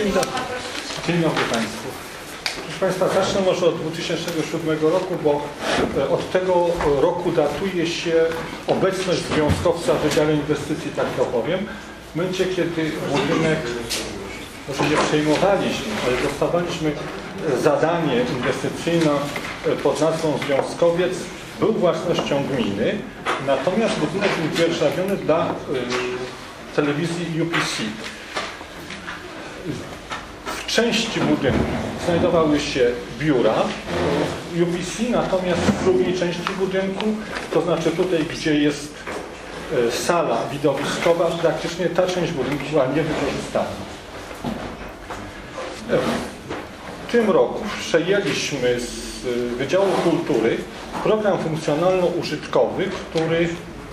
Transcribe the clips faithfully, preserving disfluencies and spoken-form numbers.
Dzień dobry. Dzień dobry Państwu. Proszę Państwa, zacznę może od dwa tysiące siódmego roku, bo od tego roku datuje się obecność związkowca w Wydziale Inwestycji, tak to powiem. W momencie, kiedy budynek, może nie przejmowaliśmy, ale dostawaliśmy zadanie inwestycyjne pod nazwą Związkowiec, był własnością gminy, natomiast budynek był dzierżawiony dla y, telewizji U P C. W części budynku znajdowały się biura U P C, natomiast w drugiej części budynku, to znaczy tutaj, gdzie jest y, sala widowiskowa, praktycznie ta część budynku była niewykorzystana. W tym roku przejęliśmy z Wydziału Kultury program funkcjonalno-użytkowy, który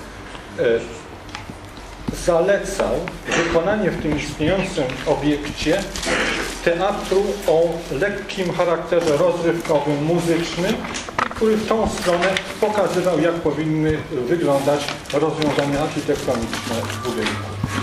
zalecał wykonanie w tym istniejącym obiekcie teatru o lekkim charakterze rozrywkowym, muzycznym, który w tą stronę pokazywał, jak powinny wyglądać rozwiązania architektoniczne w budynku.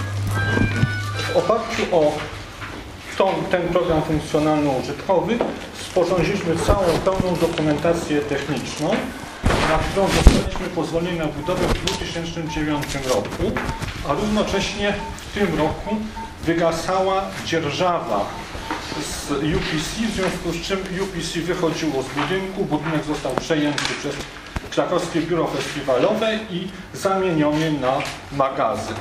W oparciu o Tą, ten program funkcjonalno-użytkowy sporządziliśmy całą pełną dokumentację techniczną, na którą dostaliśmy pozwolenie na budowę w dwa tysiące dziewiątym roku, a równocześnie w tym roku wygasała dzierżawa z U P C, w związku z czym U P C wychodziło z budynku, budynek został przejęty przez Krakowskie Biuro Festiwalowe i zamieniony na magazyn.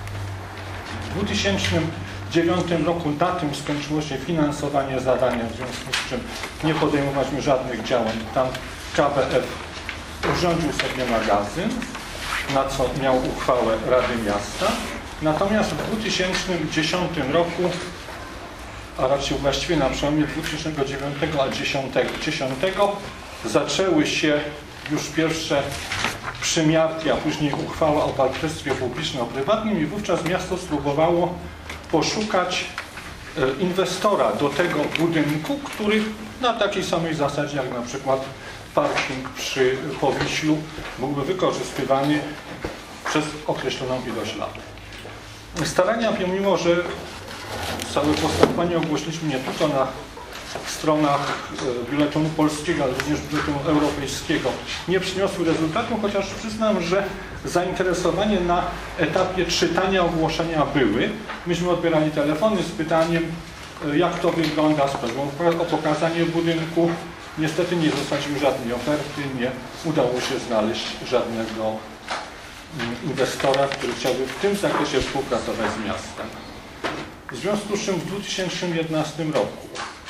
W dwa tysiące dziewiątym roku na tym skończyło się finansowanie zadania, w związku z czym nie podejmowaliśmy żadnych działań. Tam K B F urządził sobie magazyn, na co miał uchwałę Rady Miasta. Natomiast w dwa tysiące dziesiątym roku, a raczej właściwie na przełomie dwa tysiące dziewiątego a dwa tysiące dziesiątego zaczęły się już pierwsze przymiarki, a później uchwała o partnerstwie publiczno-prywatnym i wówczas miasto spróbowało poszukać inwestora do tego budynku, który na takiej samej zasadzie jak na przykład parking przy Powiślu byłby wykorzystywany przez określoną ilość lat. Starania, pomimo że całe postępowanie ogłosiliśmy nie tylko na stronach Biuletynu Polskiego, ale również Biuletynu Europejskiego, nie przyniosły rezultatu, chociaż przyznam, że zainteresowanie na etapie czytania ogłoszenia były. Myśmy odbierali telefony z pytaniem, jak to wygląda, z prośbą o pokazanie budynku. Niestety nie zostaliśmy żadnej oferty, nie udało się znaleźć żadnego inwestora, który chciałby w tym zakresie współpracować z miastem. W związku z czym w dwa tysiące jedenastym roku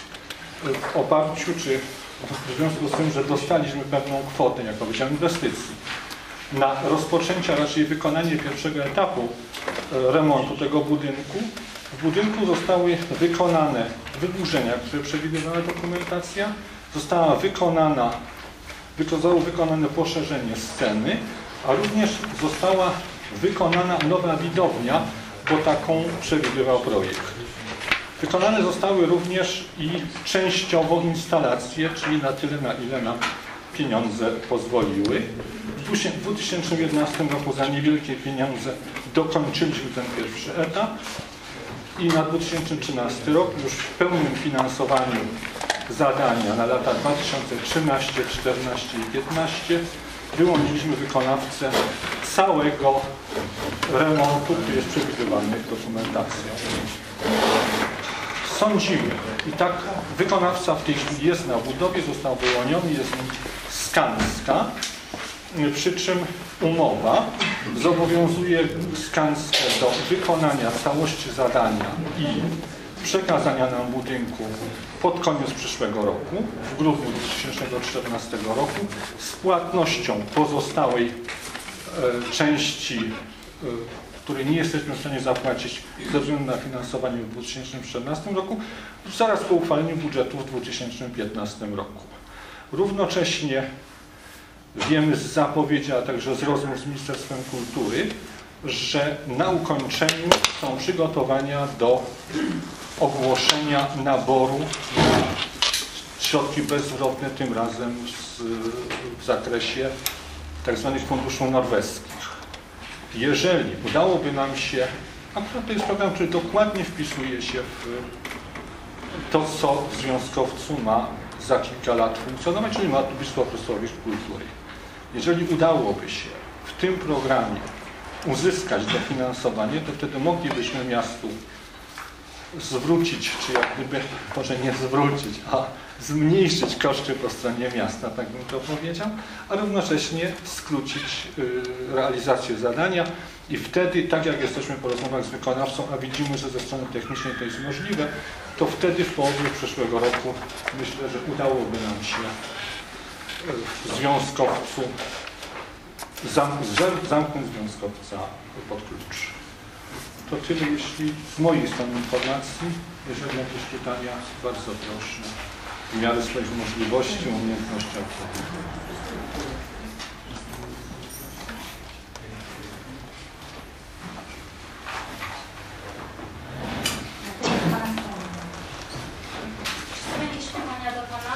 w oparciu, czy w związku z tym, że dostaliśmy pewną kwotę jako Wydział Inwestycji na rozpoczęcie, a raczej wykonanie pierwszego etapu remontu tego budynku, w budynku zostały wykonane wyburzenia, które przewidywała dokumentacja, została wykonana, zostało wykonane poszerzenie sceny, a również została wykonana nowa widownia, bo taką przewidywał projekt. Wykonane zostały również i częściowo instalacje, czyli na tyle, na ile nam pieniądze pozwoliły. W dwa tysiące jedenastym roku za niewielkie pieniądze dokończyliśmy ten pierwszy etap i na dwa tysiące trzynasty rok już w pełnym finansowaniu zadania na lata dwa tysiące trzynasty, czternasty i piętnasty wyłoniliśmy wykonawcę całego remontu, który jest przewidywany dokumentacją. Sądzimy, i tak wykonawca w tej chwili jest na budowie, został wyłoniony, jest nim Skanska, przy czym umowa zobowiązuje Skanskę do wykonania całości zadania i przekazania nam budynku pod koniec przyszłego roku, w grudniu dwa tysiące czternastego roku, z płatnością pozostałej e, części, e, której nie jesteśmy w stanie zapłacić ze względu na finansowanie w dwa tysiące czternastym roku, zaraz po uchwaleniu budżetu w dwa tysiące piętnastym roku. Równocześnie wiemy z zapowiedzi, a także z rozmów z Ministerstwem Kultury, że na ukończeniu są przygotowania do ogłoszenia naboru na środki bezzwrotne, tym razem z, w zakresie tzw. funduszy norweskich. Jeżeli udałoby nam się, akurat to jest program, który dokładnie wpisuje się w to, co w związkowcu ma za kilka lat funkcjonować, czyli ma Towarzystwo Wrocławiec Kultury. Jeżeli udałoby się w tym programie uzyskać dofinansowanie, to wtedy moglibyśmy miastu zwrócić, czy jak gdyby, może nie zwrócić, a zmniejszyć koszty po stronie miasta, tak bym to powiedział, a równocześnie skrócić y, realizację zadania i wtedy, tak jak jesteśmy po rozmowach z wykonawcą, a widzimy, że ze strony technicznej to jest możliwe, to wtedy w połowie przyszłego roku myślę, że udałoby nam się w związkowcu zam, zamknąć związkowca pod klucz. To tyle, jeśli z mojej strony informacji. Jeżeli jakieś pytania, bardzo proszę. W miarę swoich możliwości, umiejętności odpowiedzi. Jakieś pytania do Pana?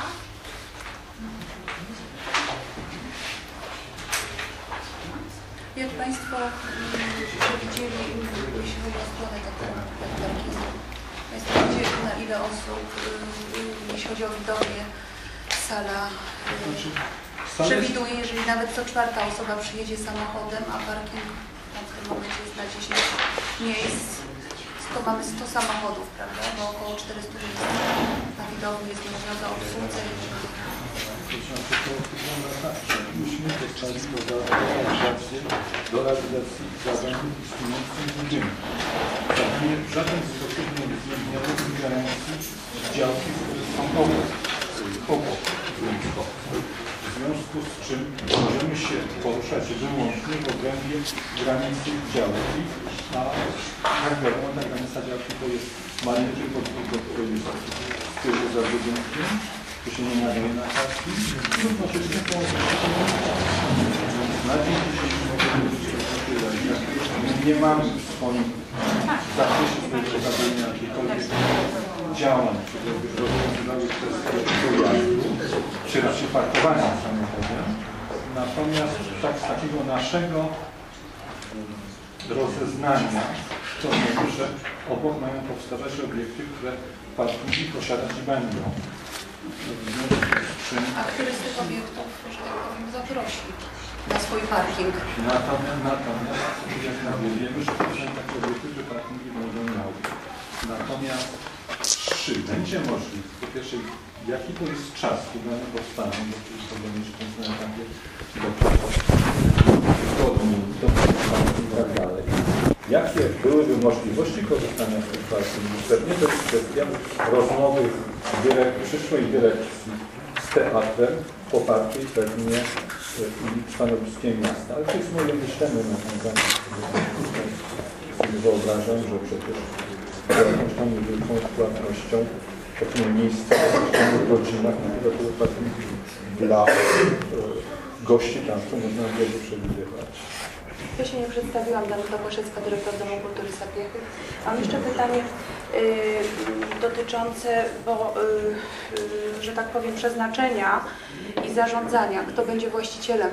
Jak Państwo przewidzieli, jeśli chodzi o stronę parkingu, Państwo widzieli, na ile osób, jeśli chodzi o widownię, sala przewiduje, jeżeli nawet co czwarta osoba przyjedzie samochodem, a parking w tym momencie jest na dziesięć miejsc, to mamy sto samochodów, prawda, bo około czterystu miejsc na widowni jest mówiąc o obsłudze. To znaczy, to wygląda tak, że myśmy dostali do realizacji, do realizacji zadań istniejących w budynku. W żaden sposób nie rozwiązuje gwarancji działki, które są obok, obok związkowców. W związku z czym możemy się poruszać wyłącznie w obrębie granicy działki, a jak wiadomo, ta granica działki to jest maleńki podwórko, które jest z tyłu za budynkiem, to się nie nadaje na kartki, równocześnie połączenie. Na dzień dzisiejszy możemy być nie mamy w swoim zakresie swojego zabrania jakichkolwiek działań, które by rozwiązywały kwestie dojazdu, czy raczej parkowania w samochodzie. Natomiast tak, z takiego naszego rozeznania to wiemy, że obok mają powstawać obiekty, które parkingi posiadać będą. A który z tych obiektów, że tak powiem, zaprosi na swój parking? Natomiast, natomiast jak nawet wiemy, że to są takie obiekty, że parkingi będą miały. Natomiast czy będzie możliwe, po pierwsze, jaki to jest czas, kiedy one powstaną, bo przecież to będzie się na etapie do tygodni, do i tak dalej. Jakie byłyby możliwości korzystania z tych parkingów? Pewnie to jest kwestia rozmowy dyrek, przyszłej dyrekcji z teatrem, popartej pewnie stanowiskiem miasta. Ale to jest moje myślenie na ten temat. Sobie wyobrażam, że przecież jakąś tam niewielką płatnością takiego miejsca w rodzinach na przykład parkingi dla gości teatru można byłoby przewidywać. Ja się nie przedstawiłam, Danuta Kłaszewska, dyrektor Domu Kultury Sapiechy. Mam jeszcze pytanie y, dotyczące, bo, y, y, że tak powiem, przeznaczenia i zarządzania. Kto będzie właścicielem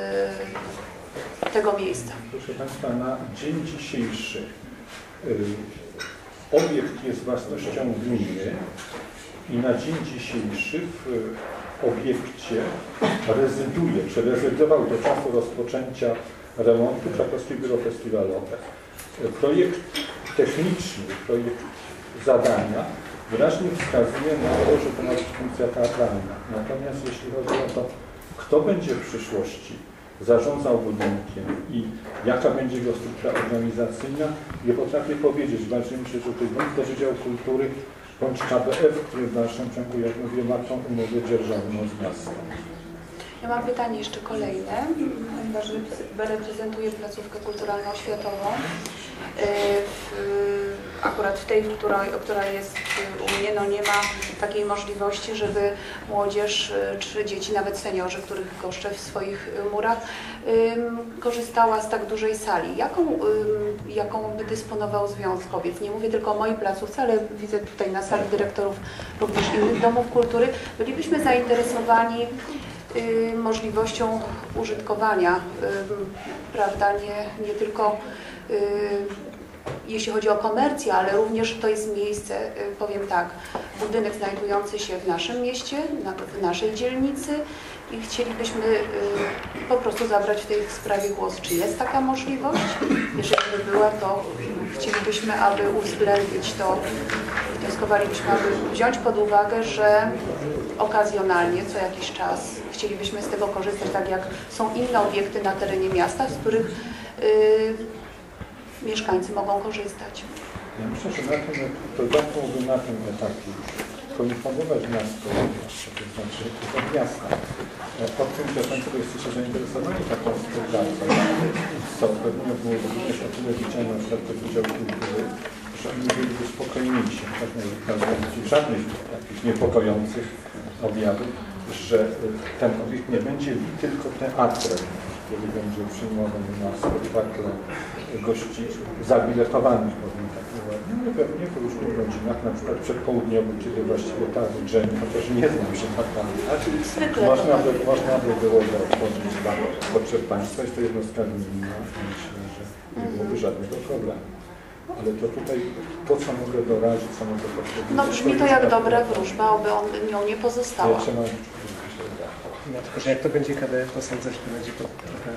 y, tego miejsca? Proszę Państwa, na dzień dzisiejszy y, obiekt jest własnością gminy i na dzień dzisiejszy w obiekcie rezyduje, czy rezydował do czasu rozpoczęcia remontu Krakowskie Biuro Festiwalowe. Projekt techniczny, projekt zadania wyraźnie wskazuje na to, że to ma być funkcja teatralna. Natomiast jeśli chodzi o to, kto będzie w przyszłości zarządzał budynkiem i jaka będzie jego struktura organizacyjna, nie potrafię powiedzieć. Bardziej myślę, że to jest bądź to Wydział Kultury, bądź K B F, który w dalszym ciągu, jak mówię, ma tą umowę dzierżawną z miastem. Ja mam pytanie jeszcze kolejne, ponieważ reprezentuję placówkę kulturalno-oświatową. Akurat w tej, w której, która jest u mnie, no nie ma takiej możliwości, żeby młodzież czy dzieci, nawet seniorzy, których goszczę w swoich murach, korzystała z tak dużej sali. Jaką, jaką by dysponował związkowiec? Nie mówię tylko o mojej placówce, ale widzę tutaj na sali dyrektorów również innych domów kultury. Bylibyśmy zainteresowani Y, możliwością użytkowania, y, prawda, nie, nie tylko y, jeśli chodzi o komercję, ale również to jest miejsce, y, powiem tak, budynek znajdujący się w naszym mieście, na, w naszej dzielnicy i chcielibyśmy y, po prostu zabrać w tej sprawie głos. Czy jest taka możliwość? Jeżeli by była, to chcielibyśmy, aby uwzględnić to, wnioskowalibyśmy, aby wziąć pod uwagę, że okazjonalnie, co jakiś czas chcielibyśmy z tego korzystać, tak jak są inne obiekty na terenie miasta, z których y, mieszkańcy mogą korzystać. Ja myślę, że na tym, to byłby na tym etapie poinformować miasto, to znaczy od miasta, o tym, że Państwo jesteście zainteresowani taką współpracą, co pewnie byłoby również o tyle widziane, na przykład pod Wydział Kultury, że oni byliby spokojniejsi, w żadnych jakichś niepokojących objawów, że ten obiekt nie będzie tylko teatrem, który będzie przyjmowany na spektakle gości zabiletowanych, powiem tak ładnie, ale pewnie po różnych godzinach, na przykład przedpołudniowym, kiedy właściwie ta drzemie, chociaż nie znam się na pamiętać, można by, można by było to otworzyć dla potrzeb Państwa. Jest to jednostka gminna, myślę, że nie byłoby żadnego problemu. Ale to tutaj, to co mogę dorazić, co mogę podpowiedzieć... No brzmi to jak dobra wróżba, oby on nią nie pozostała. Ja trzeba... No, tylko, że jak to będzie K D F, to sądzę, że to będzie to trochę...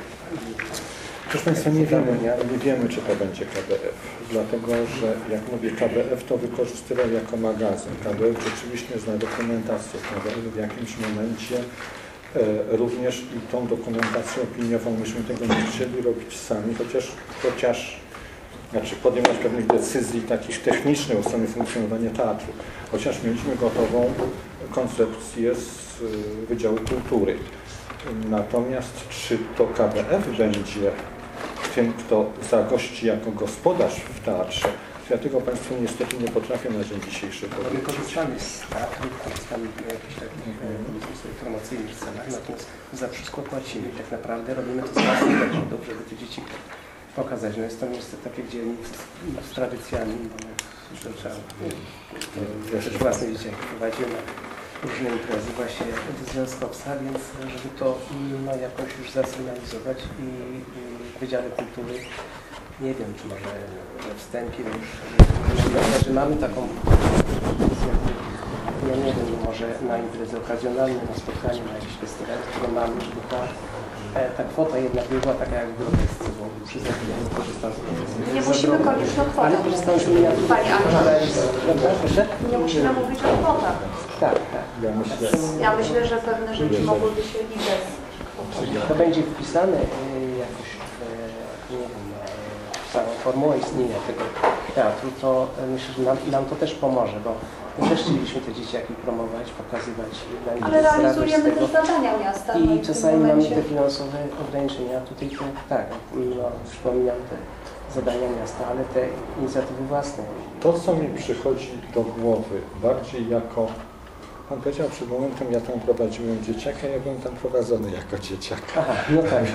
Proszę Państwa, nie wiemy, nie, nie wiemy, czy to będzie K D F, dlatego że, jak mówię, K D F to wykorzystywał jako magazyn. K D F rzeczywiście zna dokumentację. K D F w jakimś momencie e, również i tą dokumentację opiniową, myśmy tego nie chcieli robić sami, chociaż, chociaż znaczy podejmować pewnych decyzji takich technicznych o samym funkcjonowaniu teatru, chociaż mieliśmy gotową koncepcję z Wydziału Kultury. Natomiast czy to K D F będzie tym, kto zagości jako gospodarz w teatrze, to ja tego Państwu niestety nie potrafię na dzień dzisiejszy powiedzieć. My korzystamy z teatru, korzystamy w jakichś takich e, promocyjnych celach, natomiast za wszystko płacimy i tak naprawdę robimy to z własnych dochodów, żeby te dzieci pokazać. No jest to miejsce takie, gdzie nic z tradycjami, bo trzeba też własne dzieci prowadziły różne imprezy właśnie związkowca, więc żeby to no, jakoś już zasygnalizować i, i w Wydziale Kultury, nie wiem, czy może we wstępie już, że, że mamy taką, ja nie wiem, może na imprezy okazjonalne, na spotkanie, na jakiś festiwal, które mamy, żeby ta, ta kwota jednak nie była taka jak w grotesce, bo przy zakończeniu korzystam z Nie musimy koniecznie o kwotach. Ale korzystam z mnie. Pani Anna, nie musimy mówić o kwotach. Tak, tak. Ja myślę, Ja myślę, że pewne rzeczy mogłyby się i bez kwot. To będzie wpisane jakoś w, nie wiem, w samą formułę istnienia tego teatru, to myślę, że nam, nam to też pomoże, bo my też chcieliśmy te dzieciaki promować, pokazywać. Ale realizujemy też zadania miasta. I no czasami momencie... mamy te finansowe ograniczenia. Tutaj to, tak, no, przypominam te zadania miasta, ale te inicjatywy własne. to, co mi przychodzi do głowy, bardziej jako Pan powiedział przed momentem, ja tam prowadziłem dzieciaka, ja byłem tam prowadzony jako dzieciak. Aha, no tak.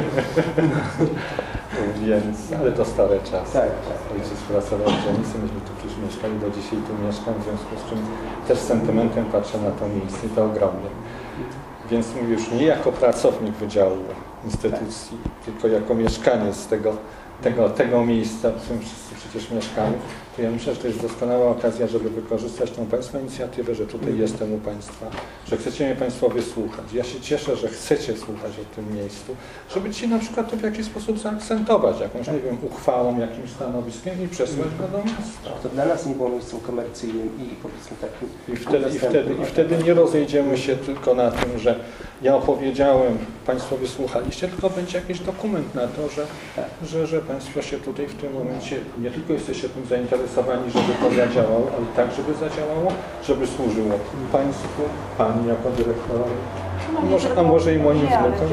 Więc, ale to stare czasy. Tak, tak. Ojciec pracował w dzielnicy, myśmy tu przecież mieszkali, do dzisiaj tu mieszkam, w związku z czym też z sentymentem patrzę na to miejsce i to ogromnie. Więc mówię już nie jako pracownik wydziału instytucji, tak, tylko jako mieszkaniec z tego, tego, tego miejsca, w którym wszyscy przecież mieszkamy, to ja myślę, że to jest doskonała okazja, żeby wykorzystać tą Państwa inicjatywę, że tutaj jestem u Państwa, że chcecie mnie Państwo wysłuchać. Ja się cieszę, że chcecie słuchać o tym miejscu, żeby dzisiaj na przykład to w jakiś sposób zaakcentować, jakąś, nie wiem, uchwałą, jakimś stanowiskiem i przesłać go do miasta. To dla nas nie było miejscem komercyjnym i powiedzmy takim... I wtedy, i wtedy, i wtedy nie rozejdziemy się tylko na tym, że ja opowiedziałem, Państwo wysłuchaliście, tylko będzie jakiś dokument na to, że, tak, że, że Państwo się tutaj w tym momencie nie tylko jesteście tym zainteresowani, żeby to zadziałało, ale tak, żeby zadziałało, żeby służyło Państwu, Pani jako dyrektorowi, No, może, a może i moim nie, wnukom.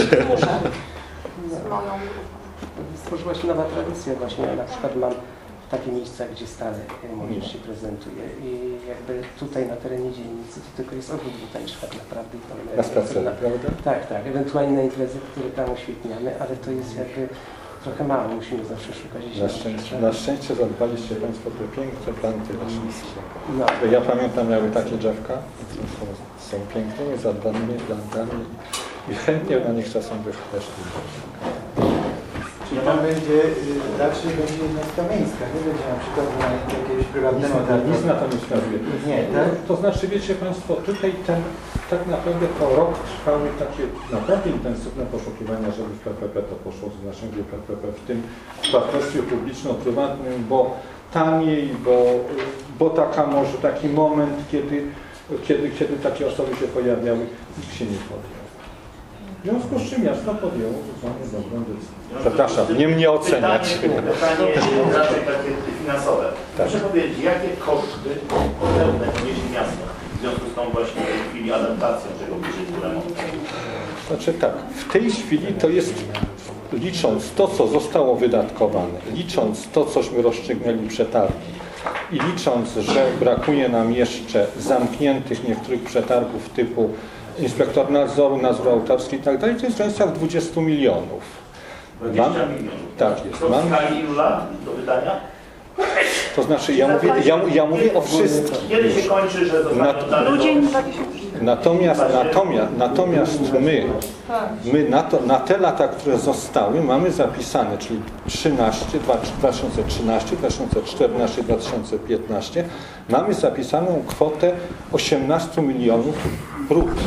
z moją Stworzyła się nowa tradycja właśnie, ja na przykład mam takie miejsca, gdzie stale młodzież się prezentuje i jakby tutaj na terenie dzielnicy to tylko jest ogród botaniczny tak naprawdę. Na spacerze, prawda? Tak, tak, ewentualnie na imprezy, które tam oświetniamy, ale to jest jakby trochę mało, musimy zawsze szukać. Na szczęście, na szczęście zadbaliście Państwo te piękne planty leśnicze. No. Ja pamiętam, miały takie drzewka, są, są pięknymi, zadbanymi plantami i chętnie na nich czasem wychodzi. Czyli tam będzie, raczej będzie jednostka miejska, nie będzie na przykład jakiegoś prywatnego teatru. Nic na to nie wskazuje. Nie, tak? To, to znaczy, wiecie Państwo, tutaj ten, tak naprawdę po rok trwały takie naprawdę intensywne poszukiwania, żeby w P P P to poszło z naszym P P P, w tym partnerstwie publiczno-prywatnym, bo taniej, bo, bo taka może taki moment, kiedy, kiedy, kiedy takie osoby się pojawiały, nikt się nie podjął. W związku z czym miasto podjęło zupełnie dobrą decyzję. Przepraszam, nie mnie oceniać. Pytanie, pytanie raczej takie finansowe. Tak. Proszę powiedzieć, jakie koszty pełne poniesie miasto w związku z tą właśnie w tej chwili adaptacją tego budżetu remontu? Znaczy tak, w tej chwili to jest, licząc to, co zostało wydatkowane, licząc to, cośmy rozstrzygnęli przetargi i licząc, że brakuje nam jeszcze zamkniętych niektórych przetargów typu inspektor nadzoru, nadzór autorski i tak dalej, to jest w granicach dwudziestu milionów. dwadzieścia milionów. Tak jest. To w Mam, skali ilu lat do wydania? to znaczy, ja mówię, ja, ja mówię o wszystkim. Kiedy się kończy, że zostanie Na- oddane do... Grudzień dwa tysiące. Natomiast, natomiast, natomiast my, my na, to, na te lata, które zostały, mamy zapisane, czyli trzynaście, dwa tysiące trzynaście, dwa tysiące czternaście, dwa tysiące piętnaście, mamy zapisaną kwotę osiemnastu milionów brutto.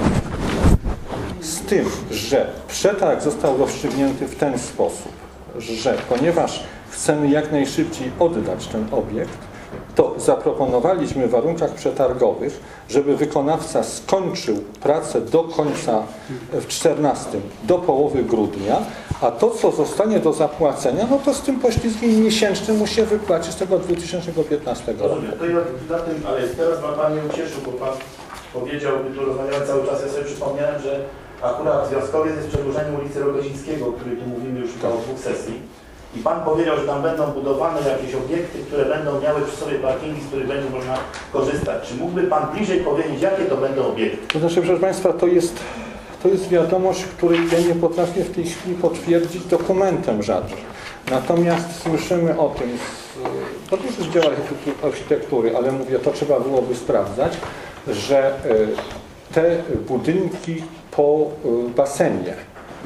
Z tym, że przetarg został rozstrzygnięty w ten sposób, że ponieważ chcemy jak najszybciej oddać ten obiekt, to zaproponowaliśmy w warunkach przetargowych, żeby wykonawca skończył pracę do końca w czternastym, do połowy grudnia, a to, co zostanie do zapłacenia, no to z tym poślizgiem miesięcznym musi się wypłacić z tego dwa tysiące piętnastego roku. Rozumiem. To ja za tym, ale teraz ma Pan mnie ucieszył, bo Pan powiedział, my tu rozmawiamy cały czas, ja sobie przypomniałem, że akurat związkowiec jest przedłużeniem ulicy Rogozińskiego, o której tu mówimy już chyba o dwóch sesji. I Pan powiedział, że tam będą budowane jakieś obiekty, które będą miały przy sobie parkingi, z których będzie można korzystać. Czy mógłby Pan bliżej powiedzieć, jakie to będą obiekty? To znaczy, proszę Państwa, to jest, to jest wiadomość, której ja nie potrafię w tej chwili potwierdzić dokumentem żadnym. Natomiast słyszymy o tym, z, to też jest dział architektury, ale mówię, to trzeba byłoby sprawdzać, że te budynki po basenie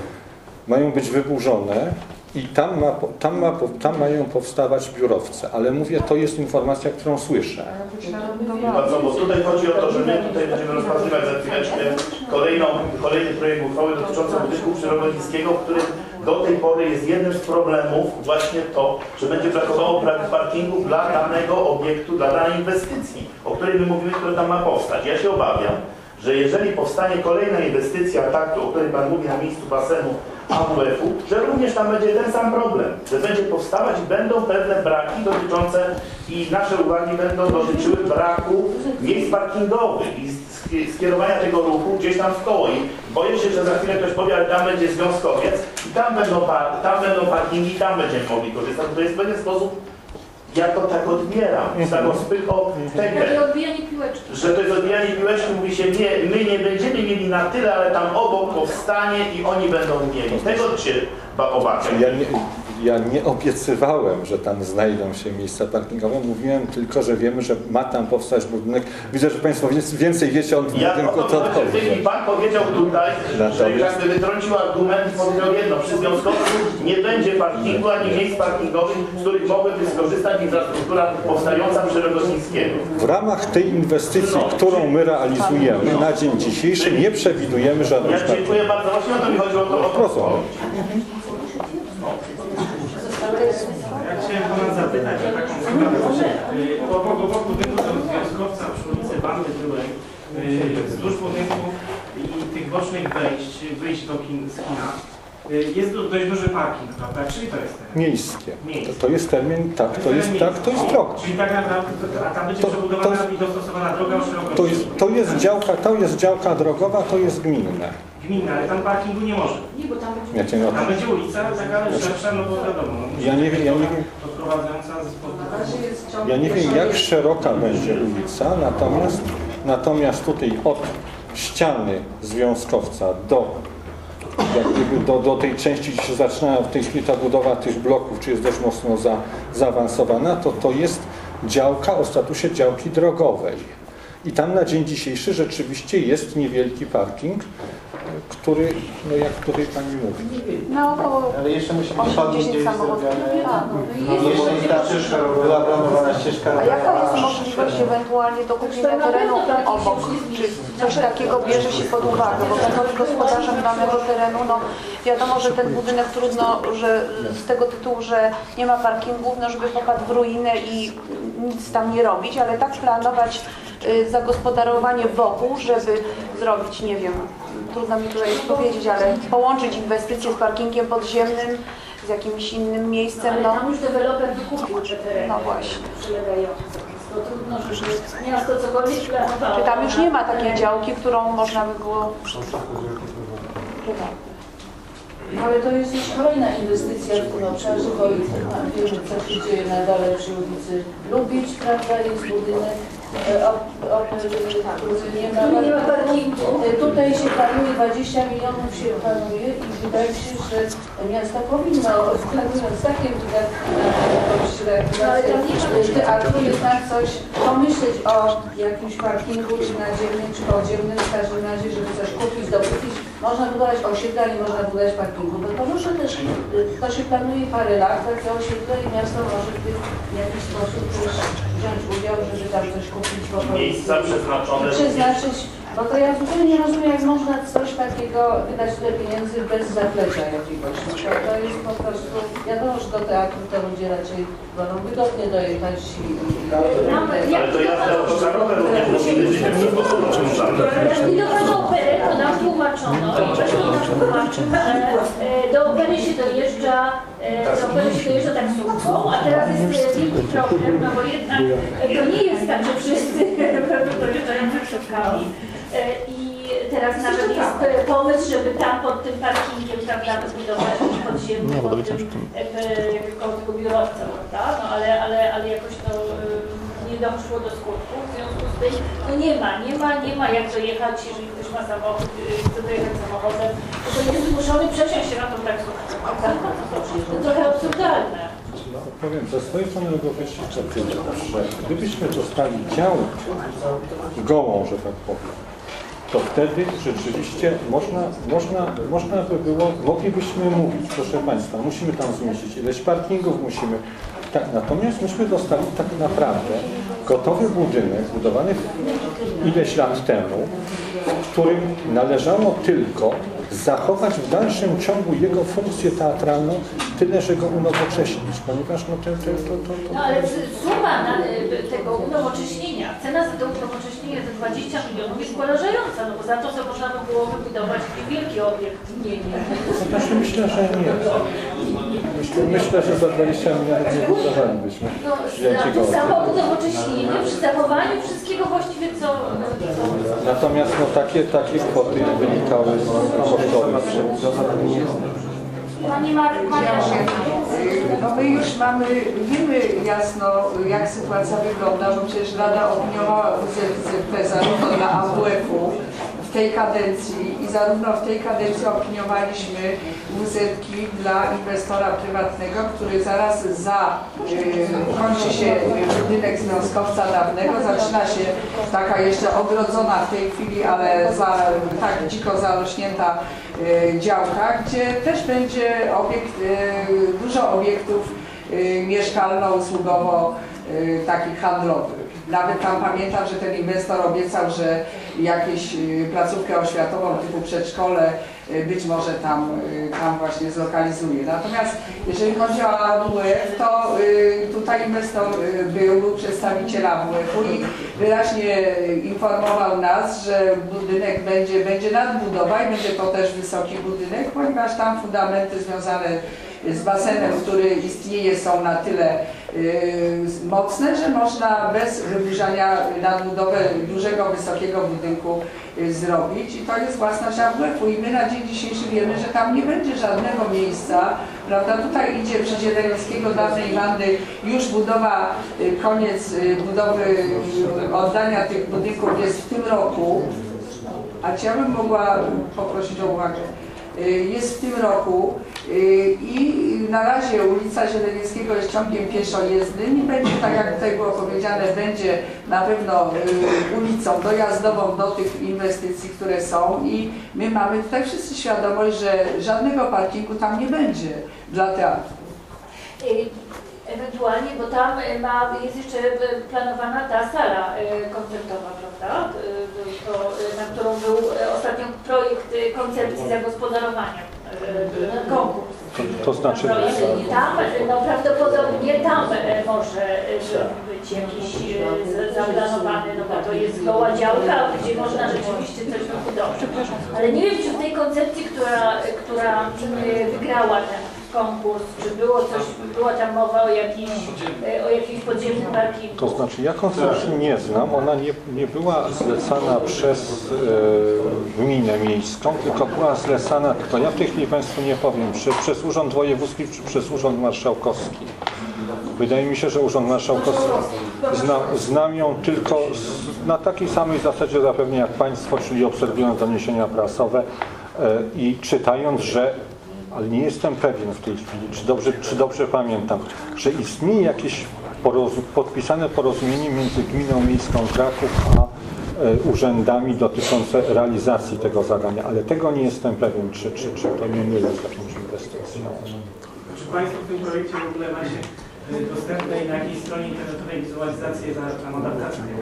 mają być wyburzone i tam, ma, tam, ma, tam mają powstawać biurowce, ale mówię, to jest informacja, którą słyszę. Bardzo, bo tutaj chodzi o to, że my tutaj będziemy rozpatrywać za chwileczkę kolejną, kolejny projekt uchwały dotyczący budynku przy Rogozińskiego, w którym do tej pory jest jednym z problemów właśnie to, że będzie brakowało parkingu dla danego obiektu, dla danej inwestycji, o której my mówimy, która tam ma powstać. Ja się obawiam, że jeżeli powstanie kolejna inwestycja, tak, o której Pan mówi na miejscu basenu A W F-u, że również tam będzie ten sam problem, że będzie powstawać i będą pewne braki dotyczące i nasze uwagi będą dotyczyły braku miejsc parkingowych i skierowania tego ruchu gdzieś tam w koło. I boję się, że za chwilę ktoś powie, ale tam będzie związkowiec i tam będą, tam będą parkingi i tam będziemy mogli korzystać. To jest w pewien sposób, ja to tak odbieram, z taką spychą tekę, Takie odbijanie piłeczki. że to jest odbijanie piłeczki, mówi się, nie, my nie będziemy mieli na tyle, ale tam obok powstanie i oni będą mieli. Tego się obawiam. Ja nie, ja nie obiecywałem, że tam znajdą się miejsca parkingowe. Mówiłem tylko, że wiemy, że ma tam powstać budynek. Widzę, że Państwo więcej wiecie o tym Ja budynku, to odpowiem. Pan powiedział tutaj, że jakby wytrącił argument i powiedział jedno, przy związkowcu nie będzie parkingu ani miejsc parkingowych, z których mogłyby skorzystać infrastruktura powstająca przy Rogozińskiego. w ramach tej inwestycji, którą my realizujemy na dzień dzisiejszy, nie przewidujemy żadnych Ja parkingów. dziękuję bardzo. Właśnie o to mi chodziło. O to, o to. Ja chciałem Pana zapytać o taką sprawę. Obok, obok budynku związkowca przy ulicy Bandy Byłej, wzdłuż budynku i tych bocznych wejść, wyjść do kin, z kina, jest tu dość duży parking, prawda? Czyli to jest ten? Miejskie. Miejskie. To, to jest termin, tak, to jest, tak, to jest droga. Czyli tak naprawdę, a tam będzie To- przebudowana to- i dostosowana droga o szerokości. To jest, to jest działka, to jest działka drogowa, to jest gminne. Gminna, ale tam parkingu nie może. Nie, bo tam będzie... Ja cię no, Tam będzie ulica, taka szersza, no bo wiadomo. No, ja nie wiem, ja nie wiem, odprowadzająca ze spodu. ja nie wiem jak szeroka będzie ulica, natomiast, natomiast tutaj od ściany związkowca do, jak gdyby do, do tej części, gdzie się zaczyna w tej chwili ta budowa tych bloków, czy jest dość mocno za, zaawansowana, to to jest działka o statusie działki drogowej. I tam na dzień dzisiejszy rzeczywiście jest niewielki parking który, no jak tutaj Pani mówi. No około Ale jeszcze musi być chodnik gdzieś samochodów. zrobiony. Tak. No, jeszcze nie ta była planowana ścieżka. A jaka jest możliwość ewentualnie dokupienia terenu obok? Czy coś takiego bierze się pod uwagę? Bo będąc gospodarzem danego terenu, no wiadomo, że ten budynek trudno, że z tego tytułu, że nie ma parkingów, no żeby popadł w ruinę i nic tam nie robić, ale tak planować y, zagospodarowanie wokół, żeby zrobić, nie wiem, trudno mi tutaj powiedzieć, ale połączyć inwestycje z parkingiem podziemnym, z jakimś innym miejscem, Ale no, tam już deweloper wykupił te tereny. no właśnie. Przylegające. To trudno, żeby miasto cokolwiek planowało. Czy tam już nie ma takiej działki, którą można by było... Ale to jest już kolejna inwestycja w tym obszarze, bo wiemy, co się dzieje na dole przy ulicy Lubicz, prawda, jest budynek, który nie ma parkingu. Tutaj się planuje, dwadzieścia milionów się planuje i wydaje się, że miasto powinno, planując takie wydatki na teatru, jednak coś pomyśleć o jakimś parkingu, czy nadziemnym, czy podziemnym, w każdym razie, żeby coś kupić, dokupić. Można budować osiedla, nie można budować parkingu, bo to może też, to się planuje parę lat, takie osiedle i miasto może w jakiś sposób też wziąć udział, żeby tam coś kupić. Miejsca przeznaczone. Przeznaczyć, bo to ja zupełnie nie rozumiem, jak można coś takiego wydać tyle pieniędzy bez zaplecza jakiegoś. No to, to jest po prostu, wiadomo, że do teatru to ludzie raczej wolą wygodnie dojechać i... Ale to jazda autokarowe również musi być w ten sposób rozwiązana. Jak do pana opery, to nam tłumaczono, i zresztą nam tłumaczył, że e, do opery się dojeżdża, e, do opery się dojeżdża taksówką, a teraz jest e, wielki problem, no bo jednak e, to nie jest tak, że wszyscy dojeżdżają taksówkami. E, I teraz nawet jest e, pomysł, żeby tam pod tym parkingiem, prawda, wybudować podziemny, pod tym, e, koło tego biurowca, prawda? No ale, ale, ale jakoś to e, nie doszło do skutku, w związku z tym no nie ma, nie ma, nie ma jak dojechać, jeżeli ktoś ma samochód, chce dojechać samochodem, to jest zmuszony przesiąść się na tą taksówkę. To trochę absurdalne. No, powiem, ze swojej strony mogę powiedzieć tyle, że gdybyśmy dostali działkę gołą, że tak powiem, to wtedy rzeczywiście można, można, można by było, moglibyśmy mówić, proszę Państwa, musimy tam zmieścić ileś parkingów, musimy... Tak, natomiast myśmy dostali tak naprawdę gotowy budynek zbudowany ileś lat temu, w którym należało tylko zachować w dalszym ciągu jego funkcję teatralną, tyle, że go unowocześnić, ponieważ no to, to, to, to, to... No ale suma na, tego unowocześnienia, cena za to unowocześnienie za dwadzieścia milionów jest porażająca, no bo za to, co można by było wybudować wielki obiekt. Nie, nie. No też myślę, że nie. Myślę, myślę, że za dwadzieścia milionów nie budowalibyśmy No, wielkiego za samo obiektu. unowocześnienie, przy zachowaniu wszystkiego właściwie co... co... Natomiast no, takie, takie kwoty wynikały z kosztowych. Pani Maria. No my już mamy, wiemy jasno, jak sytuacja wygląda, bo przecież Rada opiniowała U Z P zarówno dla A W F-u w tej kadencji i zarówno w tej kadencji opiniowaliśmy wuzetki dla inwestora prywatnego, który zaraz za y, kończy się budynek związkowca dawnego, zaczyna się taka jeszcze ogrodzona w tej chwili, ale za, tak dziko zarośnięta y, działka, gdzie też będzie obiekt, y, dużo obiektów y, mieszkalno-usługowo y, takich handlowych. Nawet tam pamiętam, że ten inwestor obiecał, że jakieś placówkę oświatową typu przedszkole być może tam, tam właśnie zlokalizuje. Natomiast jeżeli chodzi o A W F, to tutaj inwestor był, był przedstawiciel A W F-u i wyraźnie informował nas, że budynek będzie, będzie nadbudowa i będzie to też wysoki budynek, ponieważ tam fundamenty związane z basenem, który istnieje, są na tyle y, mocne, że można bez wyburzania nadbudowę dużego, wysokiego budynku y, zrobić i to jest własność A W F-u i my na dzień dzisiejszy wiemy, że tam nie będzie żadnego miejsca, prawda, tutaj idzie przy Zieleńskiego dawnej Wandy już budowa, y, koniec y, budowy, y, oddania tych budynków jest w tym roku, a czy ja bym mogła poprosić o uwagę. jest w tym roku i na razie ulica Zielenieckiego jest ciągiem pieszojezdnym i będzie, tak jak tutaj było powiedziane, będzie na pewno ulicą dojazdową do tych inwestycji, które są i my mamy tutaj wszyscy świadomość, że żadnego parkingu tam nie będzie dla teatru. Ewentualnie, bo tam ma, jest jeszcze planowana ta sala koncertowa, prawda? To, na którą był ostatnio projekt koncepcji zagospodarowania, konkurs. To znaczy, tam, no prawdopodobnie tam może być jakiś zaplanowany, no bo to jest goła działka, gdzie można rzeczywiście coś wybudować. Ale nie wiem, czy w tej koncepcji, która, która wygrała ten konkurs, czy było coś, była tam mowa o jakimś, o jakimś podziemnym parkingu? To znaczy, ja koncepcji nie znam, ona nie, nie była zlecana przez e, gminę miejską, tylko była zlecana, to ja w tej chwili Państwu nie powiem, czy przez Urząd Wojewódzki, czy przez Urząd Marszałkowski. Wydaje mi się, że Urząd Marszałkowski zna, znam ją tylko z, na takiej samej zasadzie zapewne jak Państwo, czyli obserwując doniesienia prasowe e, i czytając, że ale nie jestem pewien w tej chwili, czy dobrze, czy dobrze pamiętam, że istnieje jakieś porozum, podpisane porozumienie między Gminą Miejską Kraków a e, urzędami dotyczące realizacji tego zadania, ale tego nie jestem pewien, czy, czy, czy to nie mylę z jakimś inwestycją. Czy Państwo w tym projekcie w ogóle macie dostępne i na jakiej stronie internetowej wizualizację na, na adaptację tego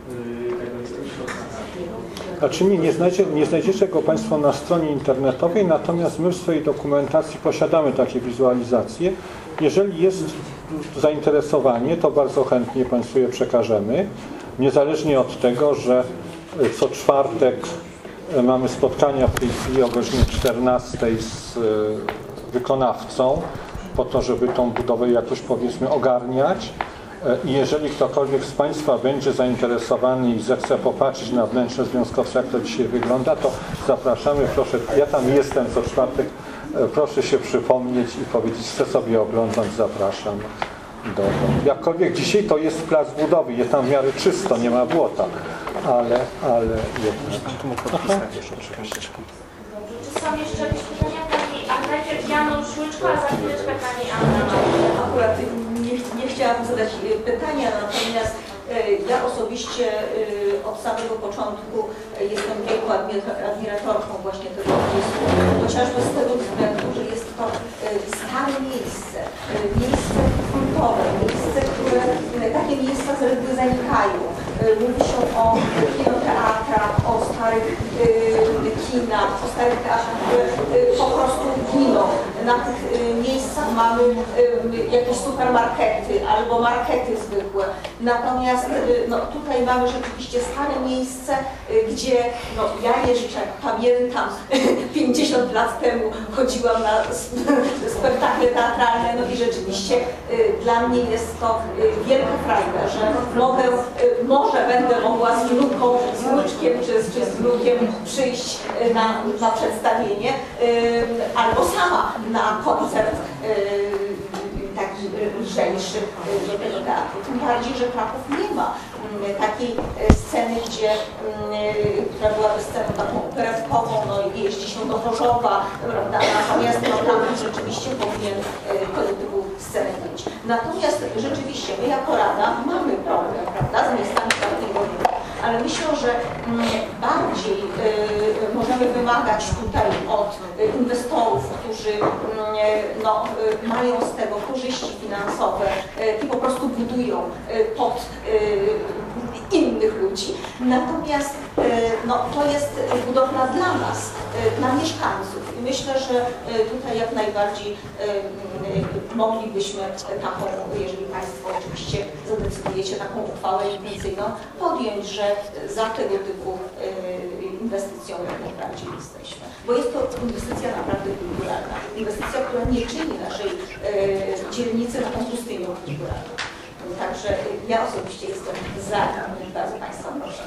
środka? Znaczy nie, nie, znajdzie, nie znajdziecie go Państwo na stronie internetowej, natomiast my w swojej dokumentacji posiadamy takie wizualizacje. Jeżeli jest zainteresowanie, to bardzo chętnie Państwu je przekażemy. Niezależnie od tego, że co czwartek mamy spotkania w tej chwili o godzinie czternastej z wykonawcą, po to, żeby tą budowę jakoś powiedzmy ogarniać. I jeżeli ktokolwiek z Państwa będzie zainteresowany i zechce popatrzeć na wnętrze związkowca, jak to dzisiaj wygląda, to zapraszamy, proszę, ja tam jestem co czwartek, proszę się przypomnieć i powiedzieć, chcę sobie oglądać, zapraszam. Do, do. Jakkolwiek dzisiaj to jest plac budowy, jest tam w miarę czysto, nie ma błota, ale, ale jednak. Aha. Dobrze, czy są jeszcze jakieś pytania? Pani, a najpierw Janusz Łyczko, a za chwileczkę Pani Anna. Akurat nie, nie chciałam zadać pytania, natomiast ja osobiście od samego początku jestem wielką admiratorką właśnie tego pomysłu, chociażby z tego względu, że jest to stare miejsce, miejsce kultowe, miejsce, które, takie miejsca z reguły zanikają. Mówi się o kinoteatrach, o starych kinach, o starych teatrach, które po prostu giną. Na tych miejscach mamy jakieś supermarkety albo markety zwykłe. Natomiast no, tutaj mamy rzeczywiście stare miejsce, gdzie no, ja jeszcze pamiętam pięćdziesiąt lat temu chodziłam na spektakle teatralne, no i rzeczywiście dla mnie jest to wielka frajda, że mogę, może będę mogła z wnuką, z wnuczkiem czy, czy z wnukiem przyjść na, na przedstawienie albo sama na koncert taki lżejszy do tego teatru. Tym bardziej, że Kraków nie ma takiej sceny, gdzie, która byłaby sceną taką operetkową, no i jeździ się do Chorzowa, prawda? Natomiast no, tam rzeczywiście powinien tego typu sceny być. Natomiast rzeczywiście my jako Rada mamy problem, prawda, z miejscami parkingowymi, ale myślę, że bardziej możemy wymagać tutaj od inwestorów, którzy no, mają z tego korzyści finansowe i po prostu budują pod innych ludzi. Natomiast no, to jest budowla dla nas, dla mieszkańców. I myślę, że tutaj jak najbardziej moglibyśmy taką, jeżeli Państwo oczywiście zadecydujecie taką uchwałę intencyjną, podjąć, że za tego typu inwestycją jak najbardziej jesteśmy. Bo jest to inwestycja naprawdę kulturalna. Inwestycja, która nie czyni naszej dzielnicy taką pustynią kulturalną. Także ja osobiście jestem za. Bardzo Państwa proszę.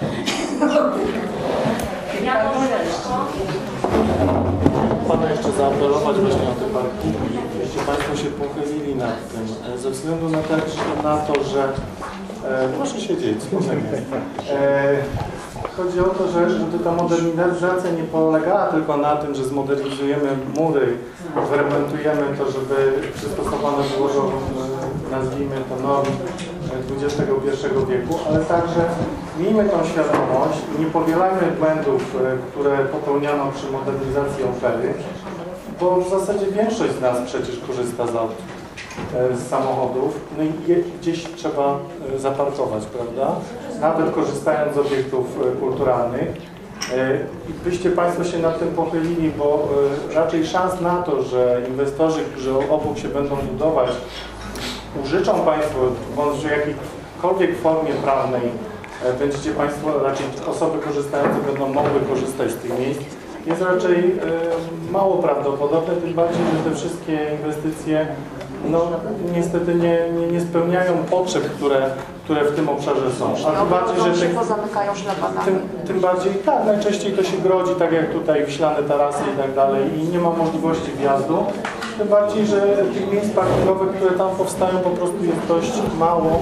Pana jeszcze zaapelować właśnie o te parki, jeśli Państwo się pochylili nad tym, ze względu na, tak, na to, że e, proszę siedzieć, spokojnie. E, Chodzi o to, że żeby ta modernizacja nie polegała tylko na tym, że zmodernizujemy mury, wyremontujemy to, żeby przystosowane było do, nazwijmy to, norm dwudziestego pierwszego wieku, ale także miejmy tą świadomość i nie powielajmy błędów, które popełniano przy modernizacji opery, bo w zasadzie większość z nas przecież korzysta z aut, z samochodów, no i je gdzieś trzeba zaparkować, prawda? Nawet korzystając z obiektów kulturalnych. I byście Państwo się nad tym pochylili, bo raczej szans na to, że inwestorzy, którzy obok się będą budować, użyczą Państwo, bądź w jakiejkolwiek formie prawnej będziecie Państwo, raczej osoby korzystające będą mogły korzystać z tych miejsc, jest raczej mało prawdopodobne, tym bardziej, że te wszystkie inwestycje no niestety nie, nie, nie spełniają potrzeb, które, które w tym obszarze są. A tym bardziej, że tych, zamykają szlabanami. Tym, tym bardziej, tak, najczęściej to się grodzi, tak jak tutaj wiślane tarasy i tak dalej i nie ma możliwości wjazdu. Tym bardziej, że tych miejsc parkingowych, które tam powstają, po prostu jest dość mało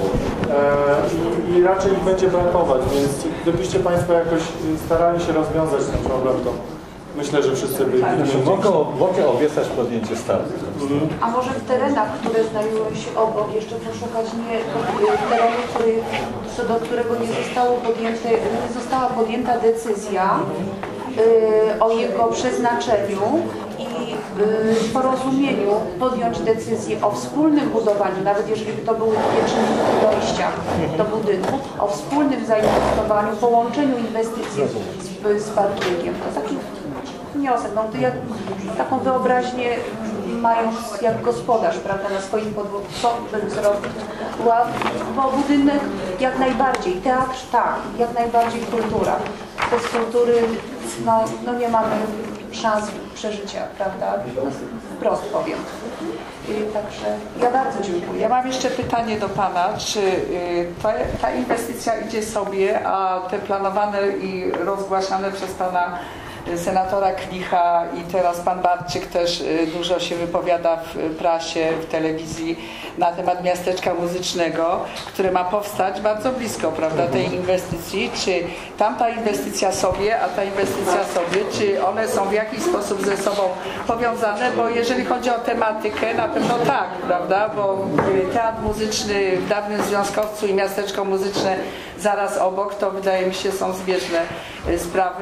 e, i, i raczej ich będzie brakować, więc gdybyście Państwo jakoś starali się rozwiązać ten problem, to myślę, że wszyscy byli. Mogę, mogę obiecać podjęcie startu. Mhm. A może w terenach, które znajdują się obok, jeszcze poszukać nie terenu, który, co do którego nie zostało podjęte, nie została podjęta decyzja y, o jego przeznaczeniu i y, w porozumieniu podjąć decyzję o wspólnym budowaniu, nawet jeżeli to były dwie czynniki dojścia do budynku, o wspólnym zainwestowaniu, połączeniu inwestycji z, z parkingiem. To taki wniosek. No, to ja taką wyobraźnię mając jak gospodarz, prawda, na swoim podwórku, co bym zrobił, bo budynek jak najbardziej, teatr tak, jak najbardziej kultura. Bez kultury no, no nie mamy szans przeżycia, prawda, no, wprost powiem. I także ja bardzo dziękuję. Ja mam jeszcze pytanie do Pana, czy ta, ta inwestycja idzie sobie, a te planowane i rozgłaszane przez Pana senatora Klicha i teraz Pan Bartczyk też dużo się wypowiada w prasie, w telewizji na temat miasteczka muzycznego, które ma powstać bardzo blisko, prawda, tej inwestycji. Czy tamta inwestycja sobie, a ta inwestycja sobie, czy one są w jakiś sposób ze sobą powiązane? Bo jeżeli chodzi o tematykę, na pewno tak, prawda, bo teatr muzyczny w dawnym związkowcu i miasteczko muzyczne zaraz obok, to wydaje mi się są zbieżne sprawy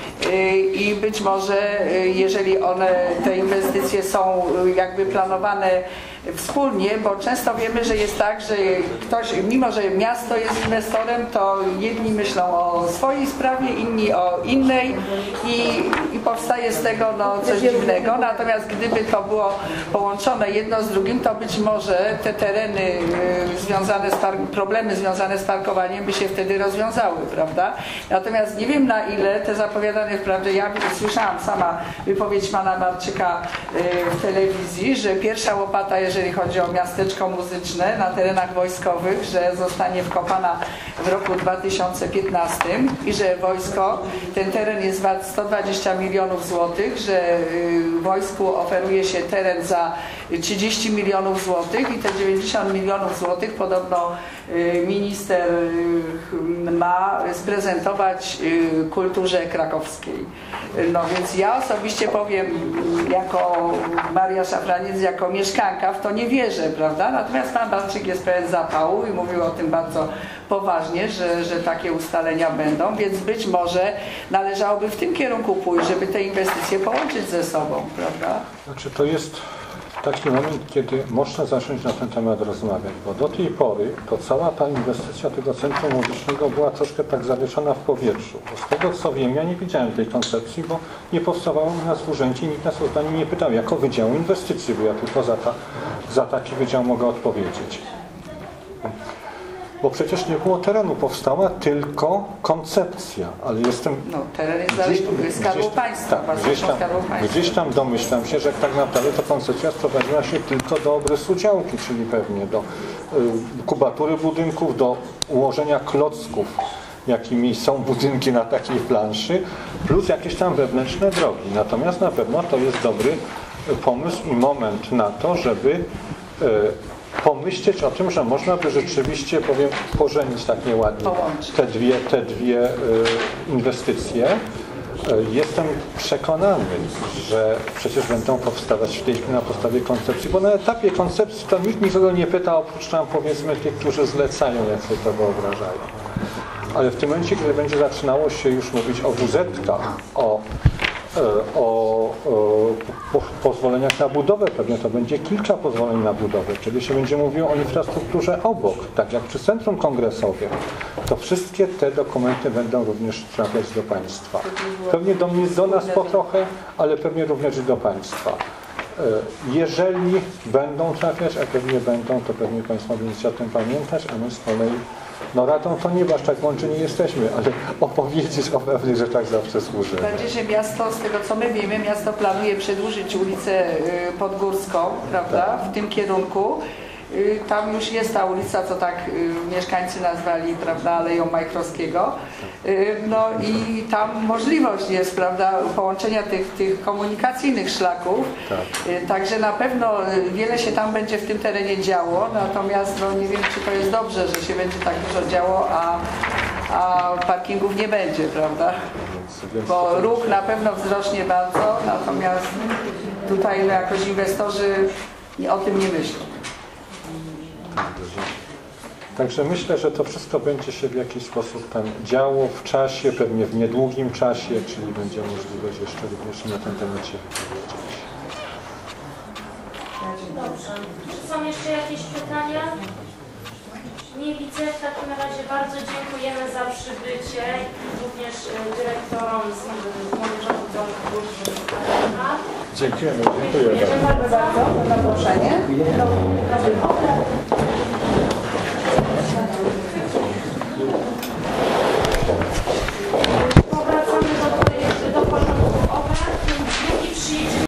i być może jeżeli one, te inwestycje są jakby planowane wspólnie, bo często wiemy, że jest tak, że ktoś, mimo że miasto jest inwestorem, to jedni myślą o swojej sprawie, inni o innej i, i powstaje z tego no, coś dziwnego. Natomiast gdyby to było połączone jedno z drugim, to być może te tereny y, związane z park, problemy związane z parkowaniem by się wtedy rozwiązały, prawda? Natomiast nie wiem, na ile te zapowiadane wprawdzie, ja słyszałam sama wypowiedź pana Bartczyka y, w telewizji, że pierwsza łopata, jeżeli chodzi o miasteczko muzyczne na terenach wojskowych, że zostanie wkopana w roku dwa tysiące piętnastym i że wojsko, ten teren jest wart sto dwadzieścia milionów złotych, że wojsku oferuje się teren za trzydzieści milionów złotych i te dziewięćdziesiąt milionów złotych podobno minister ma sprezentować kulturze krakowskiej. No więc ja osobiście powiem, jako Maria Szafraniec, jako mieszkanka w to nie wierzę, prawda? Natomiast pan Bartczyk jest pełen zapału i mówił o tym bardzo poważnie, że, że takie ustalenia będą, więc być może należałoby w tym kierunku pójść, żeby te inwestycje połączyć ze sobą, prawda? Znaczy to jest taki moment, kiedy można zacząć na ten temat rozmawiać, bo do tej pory to cała ta inwestycja tego centrum muzycznego była troszkę tak zawieszona w powietrzu. Bo z tego co wiem, ja nie widziałem tej koncepcji, bo nie powstawało u nas w urzędzie, nikt nas o zdanie nie pytał jako Wydziału Inwestycji, bo ja tylko za, ta, za taki wydział mogę odpowiedzieć. Bo przecież nie było terenu, powstała tylko koncepcja, ale jestem... No, teren jest dalej Skarbu Państwa. Tak, gdzieś tam, gdzieś tam domyślam się, że tak naprawdę ta koncepcja sprowadziła się tylko do obrysu działki, czyli pewnie do y, kubatury budynków, do ułożenia klocków, jakimi są budynki na takiej planszy, plus jakieś tam wewnętrzne drogi. Natomiast na pewno to jest dobry pomysł i moment na to, żeby y, pomyśleć o tym, że można by rzeczywiście, powiem, pożenić tak nieładnie te dwie, te dwie y, inwestycje. Jestem przekonany, że przecież będą powstawać w tej chwili na podstawie koncepcji, bo na etapie koncepcji to nikt nikogo nie pyta, oprócz tam powiedzmy tych, którzy zlecają, jak sobie to wyobrażają. Ale w tym momencie, kiedy będzie zaczynało się już mówić o W Z-kach, o, o, o po, pozwoleniach na budowę, pewnie to będzie kilka pozwoleń na budowę, kiedy się będzie mówiło o infrastrukturze obok, tak jak przy Centrum Kongresowym, to wszystkie te dokumenty będą również trafiać do Państwa. Pewnie do mnie, do nas po trochę, ale pewnie również i do Państwa. Jeżeli będą trafiać, a pewnie będą, to pewnie Państwo będziecie o tym pamiętać, a my z kolei, no radą to nie, bo aż tak mądrzy nie jesteśmy, ale opowiedzieć o pewnych rzeczach zawsze służy. Będzie, że miasto, z tego co my wiemy, miasto planuje przedłużyć ulicę Podgórską, prawda, w tym kierunku. Tam już jest ta ulica, co tak mieszkańcy nazwali, prawda, Aleją Majchrowskiego. No i tam możliwość jest, prawda, połączenia tych, tych komunikacyjnych szlaków. Tak. Także na pewno wiele się tam będzie w tym terenie działo, natomiast no, nie wiem, czy to jest dobrze, że się będzie tak dużo działo, a, a parkingów nie będzie, prawda? Bo ruch na pewno wzrośnie bardzo, natomiast tutaj no, jakoś inwestorzy o tym nie myślą. Także myślę, że to wszystko będzie się w jakiś sposób tam działo w czasie, pewnie w niedługim czasie, czyli będzie możliwość jeszcze również na ten temat się wypowiedzieć. Dobrze. Czy są jeszcze jakieś pytania? Nie widzę. W takim razie bardzo dziękujemy za przybycie, również dyrektorom z Młodzieżowego Domu Kultury. Dziękujemy. Dziękuję bardzo. Dziękujemy bardzo za zaproszenie.